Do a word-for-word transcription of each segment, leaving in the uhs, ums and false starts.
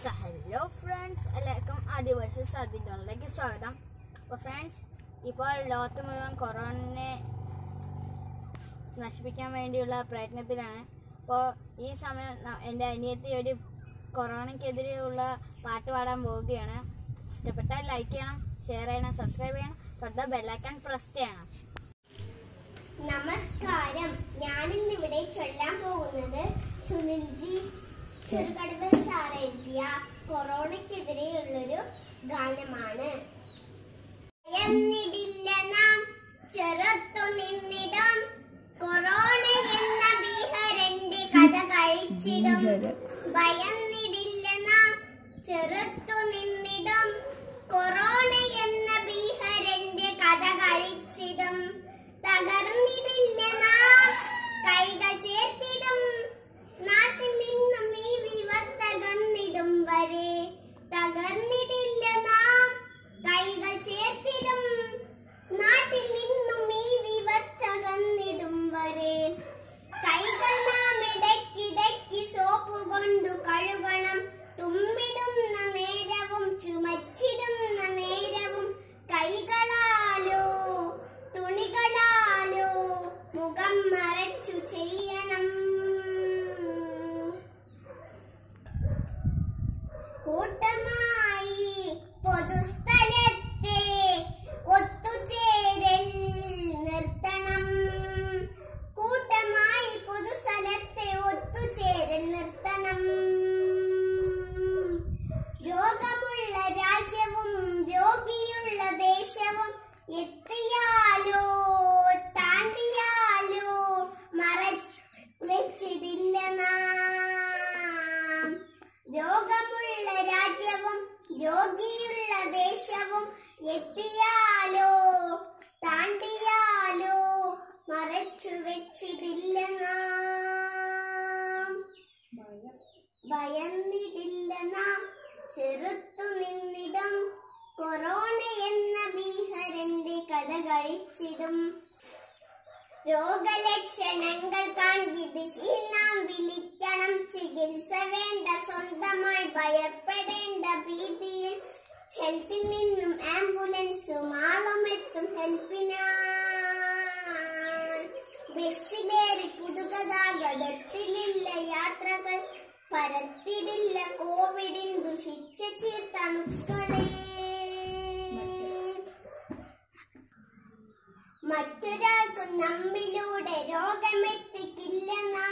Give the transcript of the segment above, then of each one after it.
Hello friends, എല്ലാവർക്കും ആദിവാസി സാധ്യതകളിലേക്ക് സ്വാഗതം. അപ്പോൾ ഫ്രണ്ട്സ്, ഇപ്പോൾ ലോകത്ത് മുഴുവൻ കൊറോണയെ നശിപ്പിക്കാൻ വേണ്ടിയുള്ള പ്രയത്നത്തിലാണ്. അപ്പോൾ ഈ സമയം എൻ്റെ അനിയത്തി ഒരു കൊറോണയ്ക്കെതിരെയുള്ള പാട്ട് പാടാൻ പോവുകയാണ്. ഇഷ്ടപ്പെട്ടാൽ ലൈക്ക് ചെയ്യണം, ഷെയർ ചെയ്യണം, സബ്സ്ക്രൈബ് ചെയ്യണം, തൊട്ട് ബെല്ലൈക്കൺ പ്രസ് ചെയ്യണം. നമസ്കാരം. ഞാനിന്നിവിടെ ചൊല്ലാൻ പോകുന്നത് സുനിൽജി ചെറുകടവ് സാർ എഴുതിയ കൊറോണയ്ക്കെതിരെയുള്ളൊരു ഗാനമാണ്. ഭയന്നിടില്ല നാം ചെറുത്തു നിന്നിടും, കൊറോണ എന്ന ഭീകരന്റെ കഥ കഴിച്ചിടും. ഭയന്നിടില്ല നാം ചെറുത്തു നിന്നിടും, കൊറോണ എന്ന ഭീകരന്റെ കഥ കഴിച്ചിടും. തകർന്നിടില്ല നാം കൈകൾ ചേർത്തിടും, നാട്ടിൽ നിന്നും ഈ വിപത്തകന്നിടും വരെ. തകർന്നിടില്ല നാം കൈകൾ ചേർത്തിടും, നാട്ടിൽ നിന്നും ഈ വിപത്തകന്നിടും വരെ. കൈകൾ നാം ഇടയ്ക്കിടയ്ക്ക് സോപ്പ് കൊണ്ടു കഴുകണം, തുമ്മിടുന്ന നേരവും ചുമച്ചിടുന്ന നേരവും. കൈകളാലോ തുണികളാലോ മുഖം മറച്ചു ചെയ്യണം. കൂട്ടമായി പൊതുസ്ഥലത്തെ ഒത്തുചേരൽ നിർത്തണം. കൂട്ടമായി പൊതുസ്ഥലത്തെ ഒത്തുചേരൽ നിർത്തണം. രോഗമുള്ള രാജ്യവും രോഗിയുള്ള ദേശവും എത്തിയാലോ താണ്ടിയാലോ മറച്ചു വെച്ചിടില്ല നാം. രോഗമുള്ള രാജ്യവും രോഗിയുള്ള ദേശവും എത്തിയാലോ താണ്ടിയാലോ മറച്ചു വെച്ചിടില്ല നാം. ഭയന്നിടില്ല നാം ചെറുത്തു നിന്നിടും, കൊറോണ എന്ന ഭീകരന്റെ കഥ കഴിച്ചിടും. രോഗലക്ഷണങ്ങൾ കാണിച്ച് ദിശയിൽ നാം വിളിക്കണം. ചികിത്സ വേണ്ട സ്വന്തമായി ഭയപ്പെടേണ്ട ഭീതിയിൽ. ഹെൽത്തിൽ നിന്നും ആംബുലൻസും ആളും എത്തും ഹെൽപ്പിനായി. ബസ്സിലേറി പുതുഗതാഗതത്തിലില്ല യാത്രകൾ, പരത്തിടില്ല കോവിഡിൻ ദുഷിച്ച ചീർത്തണുക്കളെ. മറ്റൊരാൾക്കും നമ്മിലൂടെ രോഗമെത്തിക്കില്ല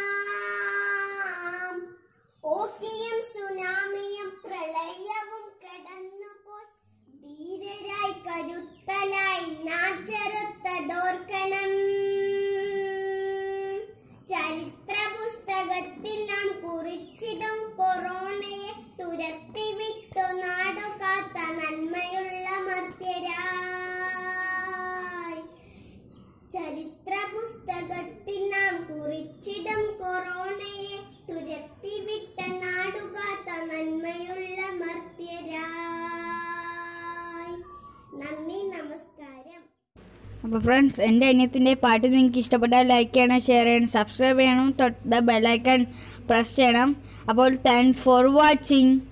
നാം. ഓക്കിയും സുനാമിയും പ്രളയവും കടന്നുപോയി, ധീരരായി കരുത്തലായി നാം ചെറുത്തതോർക്കണം. ചരിത്ര പുസ്തകത്തിൽ നാം കുറിച്ചിടും, കൊറോണയെ തുരത്തിവിട്ടു നാടുകാത്ത നന്മയുള്ള മർത്യരായി. ചരിത്ര പുസ്തകത്തിൽ നാം കുറിച്ചിടും, കൊറോണയെ തുരത്തിവിട്ട നാടുകാത്ത നന്മയുള്ള മർത്യരായി. നന്ദി, നമസ്കാരം. അപ്പോൾ ഫ്രണ്ട്സ്, എൻ്റെ അനിയത്തിൻ്റെ പാട്ട് നിങ്ങൾക്ക് ഇഷ്ടപ്പെട്ടാൽ ലൈക്ക് ചെയ്യണം, ഷെയർ ചെയ്യണം, സബ്സ്ക്രൈബ് ചെയ്യണം, തൊട്ട് ബെല്ലൈക്കൺ പ്രസ് ചെയ്യണം. അപ്പോൾ താങ്ക്സ് ഫോർ വാച്ചിങ്.